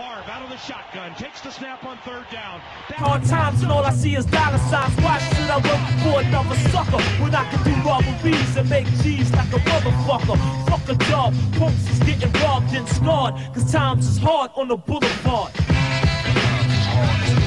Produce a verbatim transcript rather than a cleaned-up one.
Harv out of the shotgun, takes the snap on third down. Hard times and all I see is dollar signs. Why should I work for another sucker when I can do robberies and make G's like a motherfucker? Fuck a job, punks is getting robbed and scarred, cause times is hard on the boulevard.